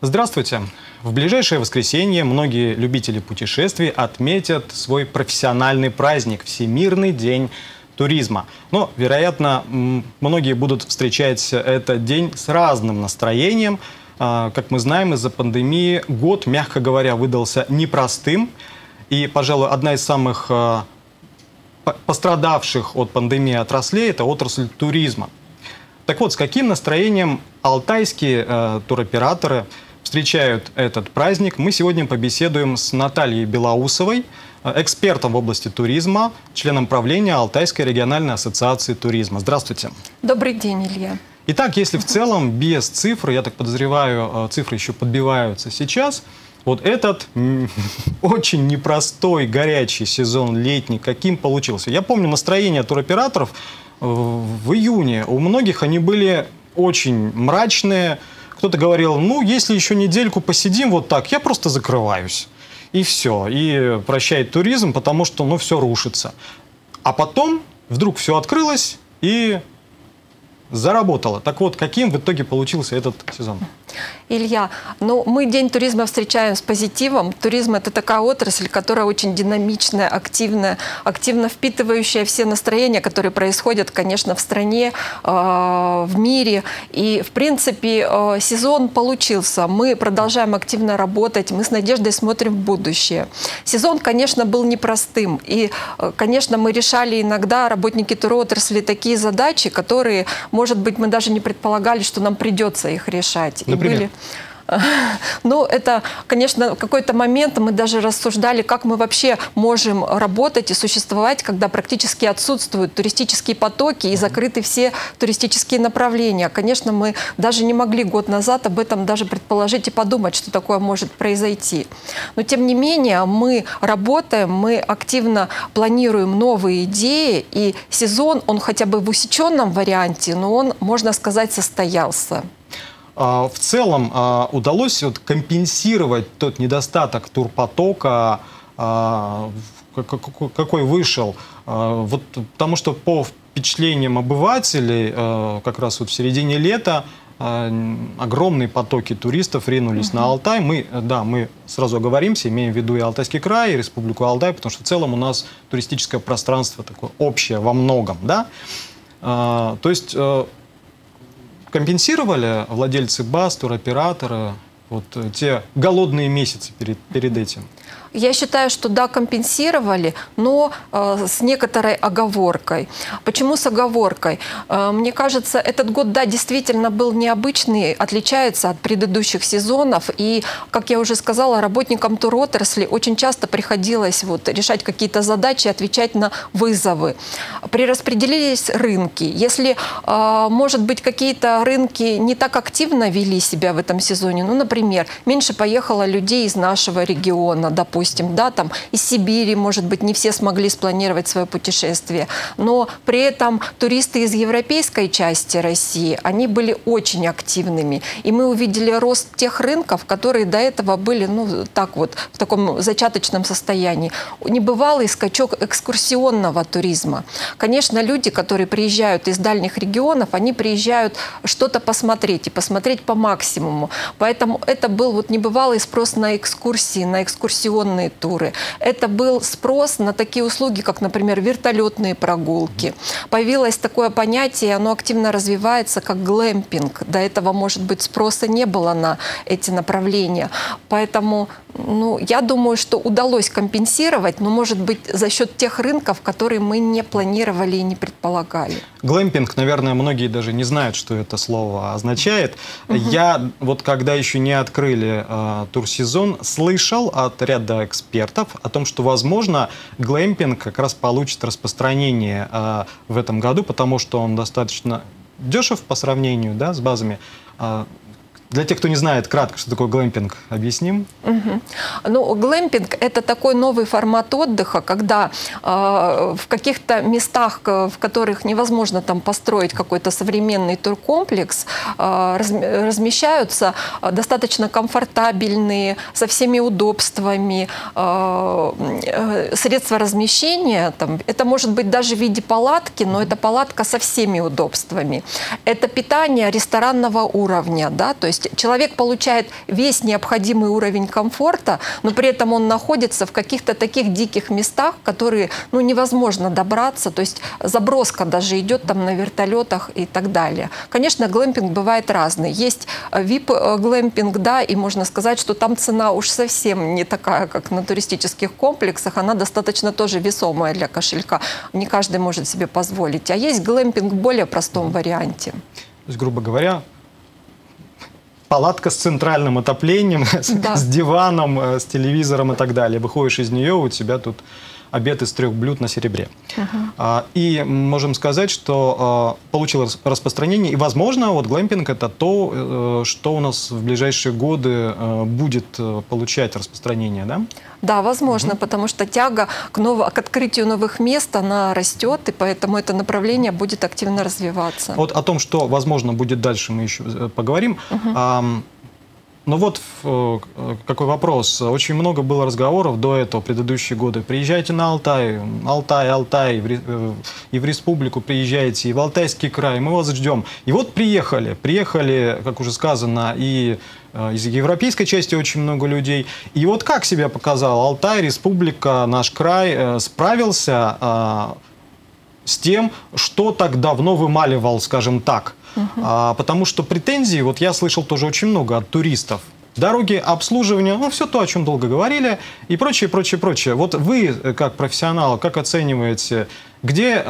Здравствуйте! В ближайшее воскресенье многие любители путешествий отметят свой профессиональный праздник – Всемирный день туризма. Но, вероятно, многие будут встречать этот день с разным настроением. Как мы знаем, из-за пандемии год, мягко говоря, выдался непростым. И, пожалуй, одна из самых пострадавших от пандемии отраслей – это отрасль туризма. Так вот, с каким настроением алтайские туроператоры встречают этот праздник, мы сегодня побеседуем с Натальей Белоусовой, экспертом в области туризма, членом правления Алтайской региональной ассоциации туризма. Здравствуйте. Добрый день, Илья. Итак, если в целом без цифр, я так подозреваю, цифры еще подбиваются сейчас, вот этот очень непростой, горячий сезон летний, каким получился? Я помню настроение туроператоров в июне. У многих они были очень мрачные. Кто-то говорил, ну, если еще недельку посидим вот так, я просто закрываюсь. И все. И прощает туризм, потому что, ну, все рушится. А потом вдруг все открылось и заработало. Так вот, каким в итоге получился этот сезон? Илья, ну, мы День туризма встречаем с позитивом. Туризм – это такая отрасль, которая очень динамичная, активная, активно впитывающая все настроения, которые происходят, конечно, в стране, в мире. И, в принципе, сезон получился. Мы продолжаем активно работать, мы с надеждой смотрим в будущее. Сезон, конечно, был непростым. И, конечно, мы решали иногда, работники туротрасли, такие задачи, которые, может быть, мы даже не предполагали, что нам придется их решать. Например? Ну, это, конечно, в какой-то момент мы даже рассуждали, как мы вообще можем работать и существовать, когда практически отсутствуют туристические потоки и закрыты все туристические направления. Конечно, мы даже не могли год назад об этом даже предположить и подумать, что такое может произойти. Но, тем не менее, мы работаем, мы активно планируем новые идеи, и сезон, он хотя бы в усеченном варианте, но он, можно сказать, состоялся. В целом удалось компенсировать тот недостаток турпотока, какой вышел, вот, потому что по впечатлениям обывателей как раз вот в середине лета огромные потоки туристов ринулись на Алтай. Мы сразу оговоримся, имеем в виду и Алтайский край, и Республику Алтай, потому что в целом у нас туристическое пространство такое общее во многом, да? То есть компенсировали владельцы баз, туроператоры вот те голодные месяцы перед этим? Я считаю, что да, компенсировали, но с некоторой оговоркой. Почему с оговоркой? Мне кажется, этот год, да, действительно был необычный, отличается от предыдущих сезонов. И, как я уже сказала, работникам туротрасли очень часто приходилось решать какие-то задачи, отвечать на вызовы. Перераспределились рынки. Если, может быть, какие-то рынки не так активно вели себя в этом сезоне, ну, например, меньше поехало людей из нашего региона, допустим, да, там из Сибири, может быть, не все смогли спланировать свое путешествие, но при этом туристы из европейской части России, они были очень активными, и мы увидели рост тех рынков, которые до этого были, ну, так вот, в таком зачаточном состоянии. Небывалый скачок экскурсионного туризма. Конечно, люди, которые приезжают из дальних регионов, они приезжают что-то посмотреть, и посмотреть по максимуму. Поэтому это был небывалый спрос на экскурсии, на экскурсионные туры. Это был спрос на такие услуги, как, например, вертолетные прогулки. Появилось такое понятие, оно активно развивается, как глэмпинг. До этого, может быть, спроса не было на эти направления. Поэтому, ну, я думаю, что удалось компенсировать, но, может быть, за счет тех рынков, которые мы не планировали и не предполагали. Глэмпинг, наверное, многие даже не знают, что это слово означает. Я вот когда еще не открыли турсезон, слышал от ряда экспертов о том, что, возможно, глэмпинг как раз получит распространение в этом году, потому что он достаточно дешев по сравнению, да, с базами. Для тех, кто не знает, кратко, что такое глэмпинг, объясним? Ну, глэмпинг – это такой новый формат отдыха, когда в каких-то местах, в которых невозможно там построить какой-то современный туркомплекс, размещаются достаточно комфортабельные, со всеми удобствами средства размещения. Там, это может быть даже в виде палатки, но это палатка со всеми удобствами. Это питание ресторанного уровня, да, то есть есть человек получает весь необходимый уровень комфорта, но при этом он находится в каких-то таких диких местах, которые, ну, невозможно добраться, то есть заброска даже идет там на вертолетах и так далее. Конечно, глэмпинг бывает разный. Есть VIP-глэмпинг, да, и можно сказать, что там цена уж совсем не такая, как на туристических комплексах, она достаточно тоже весомая для кошелька. Не каждый может себе позволить. А есть глэмпинг в более простом варианте. То есть, грубо говоря, палатка с центральным отоплением, Да. с диваном, с телевизором и так далее. Выходишь из нее, у тебя тут обед из 3 блюд на серебре. И можем сказать, что получилось распространение. И, возможно, вот глэмпинг – это то, что у нас в ближайшие годы будет получать распространение, да? Да, возможно, потому что тяга к открытию новых мест, она растет, и поэтому это направление будет активно развиваться. Вот о том, что, возможно, будет дальше, мы еще поговорим. Но вот какой вопрос. Очень много было разговоров до этого, предыдущие годы. Приезжайте на Алтай, Алтай, и в республику приезжайте, и в Алтайский край, мы вас ждем. И вот приехали, как уже сказано, и из европейской части очень много людей. И вот как себя показал Алтай, республика, наш край, справился с тем, что так давно вымаливал, скажем так. Потому что претензий, вот я слышал тоже очень много от туристов. Дороги, обслуживание, ну, все то, о чем долго говорили, и прочее, прочее, прочее. Вот вы, как профессионал, как оцениваете, где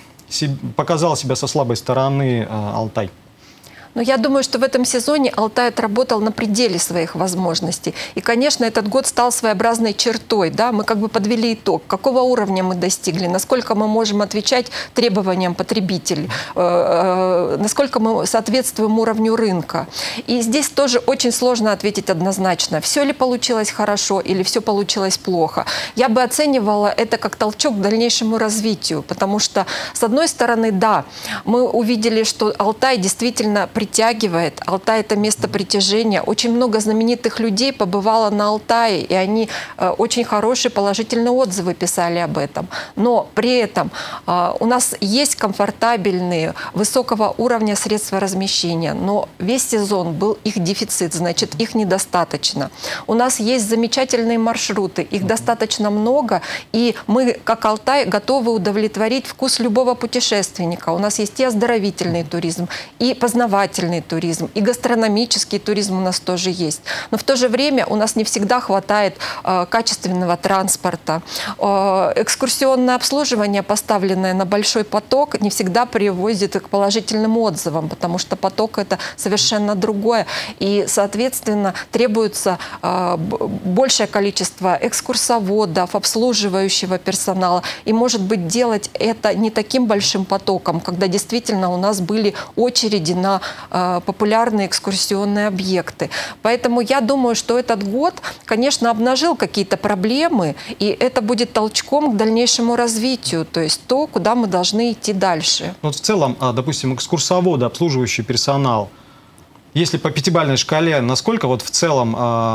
показал себя со слабой стороны Алтай? Но я думаю, что в этом сезоне Алтай отработал на пределе своих возможностей. И, конечно, этот год стал своеобразной чертой. Да? Мы как бы подвели итог, какого уровня мы достигли, насколько мы можем отвечать требованиям потребителей, насколько мы соответствуем уровню рынка. И здесь тоже очень сложно ответить однозначно, все ли получилось хорошо или все получилось плохо. Я бы оценивала это как толчок к дальнейшему развитию, потому что, с одной стороны, да, мы увидели, что Алтай действительно притягивает. Алтай – это место притяжения. Очень много знаменитых людей побывало на Алтае, и они очень хорошие положительные отзывы писали об этом. Но при этом у нас есть комфортабельные, высокого уровня средства размещения, но весь сезон был их дефицит, значит, их недостаточно. У нас есть замечательные маршруты, их достаточно много, и мы, как Алтай, готовы удовлетворить вкус любого путешественника. У нас есть и оздоровительный туризм, и познавательный туризм, и гастрономический туризм у нас тоже есть. Но в то же время у нас не всегда хватает качественного транспорта. Экскурсионное обслуживание, поставленное на большой поток, не всегда приводит к положительным отзывам, потому что поток – это совершенно другое. И, соответственно, требуется большее количество экскурсоводов, обслуживающего персонала. И, может быть, делать это не таким большим потоком, когда действительно у нас были очереди на популярные экскурсионные объекты. Поэтому я думаю, что этот год, конечно, обнажил какие-то проблемы, и это будет толчком к дальнейшему развитию, то есть то, куда мы должны идти дальше. Вот в целом, допустим, экскурсоводы, обслуживающий персонал, если по пятибалльной шкале, насколько вот в целом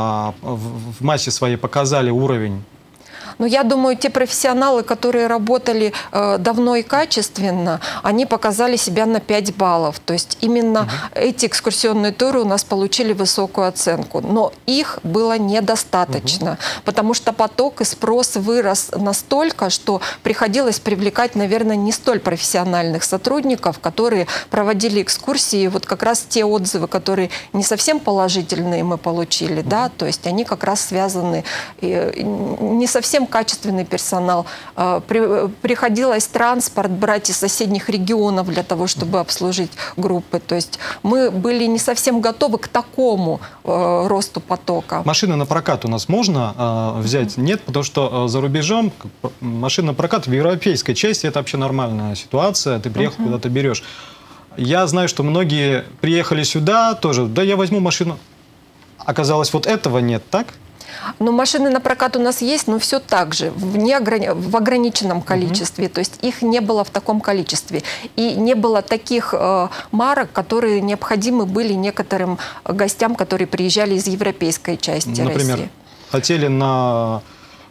в массе своей показали уровень? Но я думаю, те профессионалы, которые работали давно и качественно, они показали себя на 5 баллов. То есть именно эти экскурсионные туры у нас получили высокую оценку. Но их было недостаточно, потому что поток и спрос вырос настолько, что приходилось привлекать, наверное, не столь профессиональных сотрудников, которые проводили экскурсии. Вот как раз те отзывы, которые не совсем положительные мы получили, да, то есть они как раз связаны не совсем качественный персонал. Приходилось транспорт брать из соседних регионов для того, чтобы обслужить группы. То есть мы были не совсем готовы к такому росту потока. Машины на прокат у нас можно взять? Нет, потому что за рубежом машина на прокат в европейской части это вообще нормальная ситуация. Ты приехал, куда-то берешь. Я знаю, что многие приехали сюда тоже. Да, я возьму машину. Оказалось, вот этого нет, так? Но машины на прокат у нас есть, но все так же, в ограниченном количестве. То есть их не было в таком количестве. И не было таких марок, которые необходимы были некоторым гостям, которые приезжали из европейской части России. Например, хотели на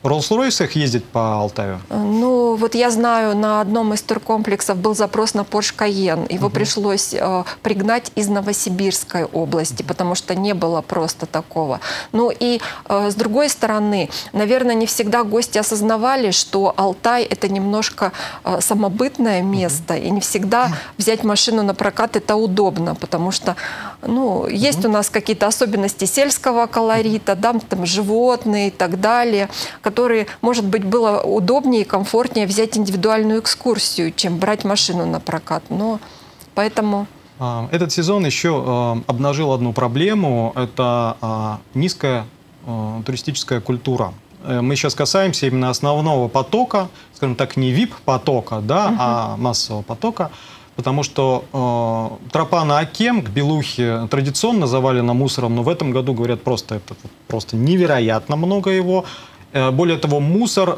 Роллс-Ройсах ездить по Алтаю? Ну, вот я знаю, на одном из туркомплексов был запрос на Porsche Cayenne. Его пришлось пригнать из Новосибирской области, потому что не было просто такого. Ну и с другой стороны, наверное, не всегда гости осознавали, что Алтай – это немножко самобытное место, и не всегда взять машину на прокат – это удобно, потому что ну, есть у нас какие-то особенности сельского колорита, да, там животные и так далее, которые, может быть, было удобнее и комфортнее взять индивидуальную экскурсию, чем брать машину на прокат. Но поэтому... Этот сезон еще обнажил одну проблему – это низкая туристическая культура. Мы сейчас касаемся именно основного потока, скажем так, не VIP-потока, да, а массового потока, потому что тропа на Оке к Белухе традиционно завалена мусором, но в этом году, говорят, просто невероятно много его. Более того, мусор,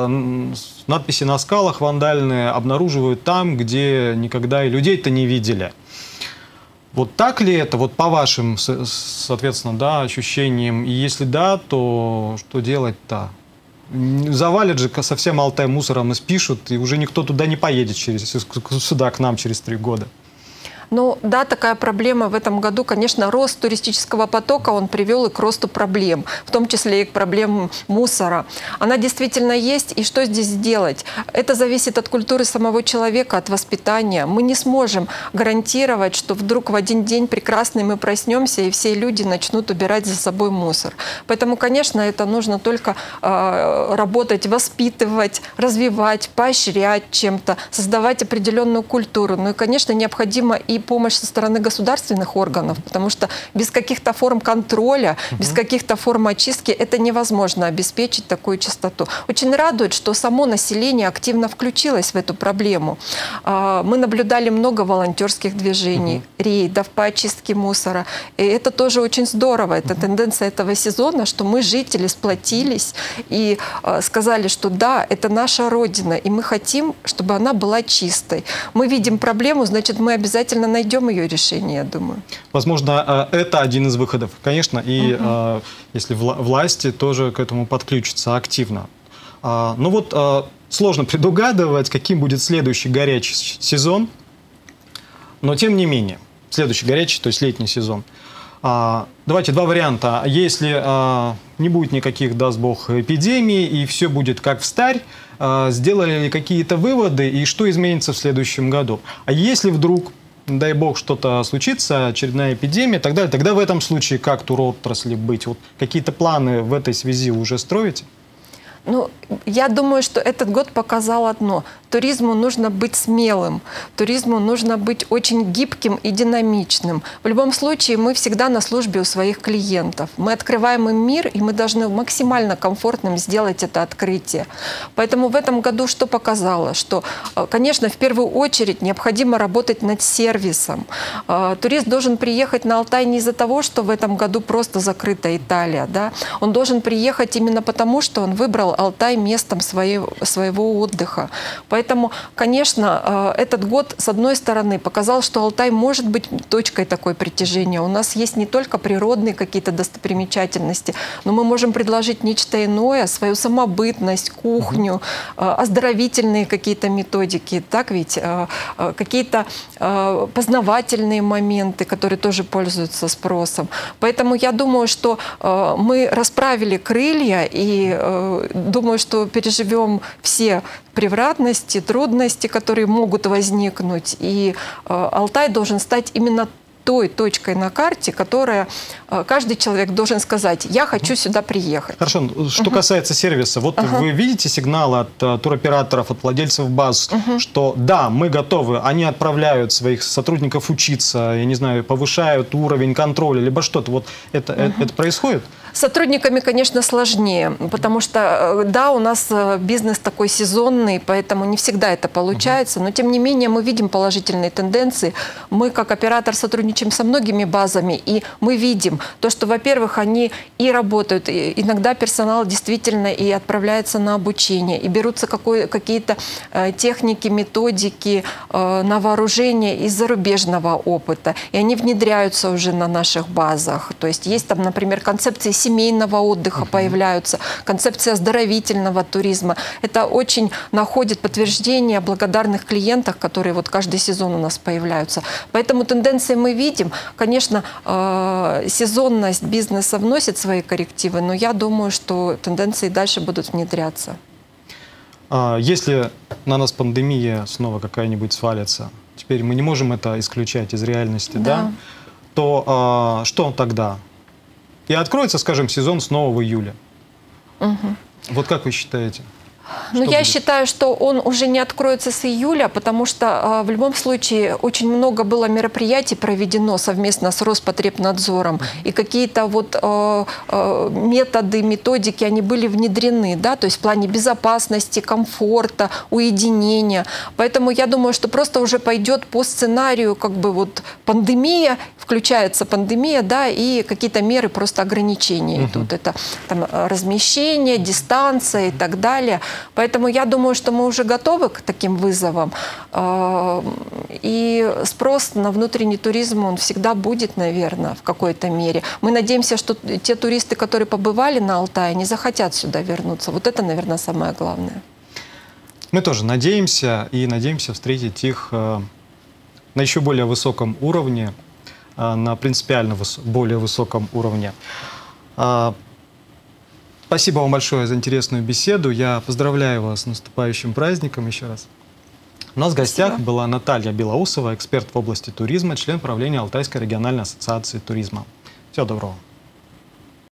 надписи на скалах вандальные обнаруживают там, где никогда и людей-то не видели. Вот так ли это, вот по вашим, соответственно, да, ощущениям? И если да, то что делать-то? Завалят же совсем Алтай мусором и спишут, и уже никто туда не поедет сюда, к нам через 3 года. Ну да, такая проблема в этом году. Конечно, рост туристического потока, он привел и к росту проблем, в том числе и к проблемам мусора. Она действительно есть, и что здесь делать? Это зависит от культуры самого человека, от воспитания. Мы не сможем гарантировать, что вдруг в один день прекрасный мы проснемся, и все люди начнут убирать за собой мусор. Поэтому, конечно, это нужно только работать, воспитывать, развивать, поощрять чем-то, создавать определенную культуру. Ну и, конечно, необходимо и помощь со стороны государственных органов, потому что без каких-то форм контроля, без каких-то форм очистки это невозможно обеспечить такую чистоту. Очень радует, что само население активно включилось в эту проблему. Мы наблюдали много волонтерских движений, рейдов по очистке мусора. И это тоже очень здорово. Это тенденция этого сезона, что мы, жители, сплотились и сказали, что да, это наша Родина, и мы хотим, чтобы она была чистой. Мы видим проблему, значит, мы обязательно найдем ее решение, я думаю. Возможно, это один из выходов, конечно, и если власти тоже к этому подключатся активно. Ну вот, сложно предугадывать, каким будет следующий горячий сезон, но тем не менее, следующий горячий, то есть летний сезон. Давайте 2 варианта. Если не будет никаких, даст Бог, эпидемий, и все будет как встарь, сделали ли какие-то выводы, и что изменится в следующем году? А если вдруг, дай бог, что-то случится, очередная эпидемия и так далее, тогда в этом случае как туротрасли быть? Вот какие-то планы в этой связи уже строите? Ну, я думаю, что этот год показал одно. Туризму нужно быть смелым, туризму нужно быть очень гибким и динамичным. В любом случае, мы всегда на службе у своих клиентов. Мы открываем им мир, и мы должны максимально комфортным сделать это открытие. Поэтому в этом году что показало? Что, конечно, в первую очередь необходимо работать над сервисом. Турист должен приехать на Алтай не из-за того, что в этом году просто закрыта Италия. Да? Он должен приехать именно потому, что он выбрал Алтай местом своего отдыха. Поэтому, конечно, этот год, с одной стороны, показал, что Алтай может быть точкой такой притяжения. У нас есть не только природные какие-то достопримечательности, но мы можем предложить нечто иное, свою самобытность, кухню, оздоровительные какие-то методики, так ведь, какие-то познавательные моменты, которые тоже пользуются спросом. Поэтому я думаю, что мы расправили крылья и думаю, что переживем все превратности, трудности, которые могут возникнуть. И Алтай должен стать именно той точкой на карте, которая каждый человек должен сказать: я хочу сюда приехать. Хорошо. Что касается сервиса, вот вы видите сигналы от туроператоров, от владельцев баз, что да, мы готовы, они отправляют своих сотрудников учиться, я не знаю, повышают уровень контроля, либо что-то. Вот это происходит? С сотрудниками, конечно, сложнее, потому что, да, у нас бизнес такой сезонный, поэтому не всегда это получается, но, тем не менее, мы видим положительные тенденции. Мы, как оператор, сотрудничаем со многими базами, и мы видим то, что, во-первых, они и работают, и иногда персонал действительно и отправляется на обучение, и берутся какие-то техники, методики на вооружение из зарубежного опыта, и они внедряются уже на наших базах. То есть есть там, например, концепции семейного отдыха появляются, концепция оздоровительного туризма. Это очень находит подтверждение о благодарных клиентах, которые вот каждый сезон у нас появляются. Поэтому тенденции мы видим. Конечно, сезонность бизнеса вносит свои коррективы, но я думаю, что тенденции дальше будут внедряться. Если на нас пандемия снова какая-нибудь свалится, теперь мы не можем это исключать из реальности, да? То что тогда? И откроется, скажем, сезон снова в июле. Вот как вы считаете? Ну, я считаю, что он уже не откроется с июля, потому что в любом случае очень много было мероприятий проведено совместно с Роспотребнадзором, и какие-то вот методы, методики, они были внедрены, да, то есть в плане безопасности, комфорта, уединения. Поэтому я думаю, что просто уже пойдет по сценарию как бы вот пандемия, включается пандемия, да, и какие-то меры просто ограничения идут. Это там размещение, дистанция и так далее. Поэтому я думаю, что мы уже готовы к таким вызовам. И спрос на внутренний туризм, он всегда будет, наверное, в какой-то мере. Мы надеемся, что те туристы, которые побывали на Алтае, не захотят сюда вернуться. Вот это, наверное, самое главное. Мы тоже надеемся и надеемся встретить их на еще более высоком уровне, на принципиально более высоком уровне. Спасибо вам большое за интересную беседу. Я поздравляю вас с наступающим праздником еще раз. У нас в гостях была Наталья Белоусова, эксперт в области туризма, член правления Алтайской региональной ассоциации туризма. Всего доброго.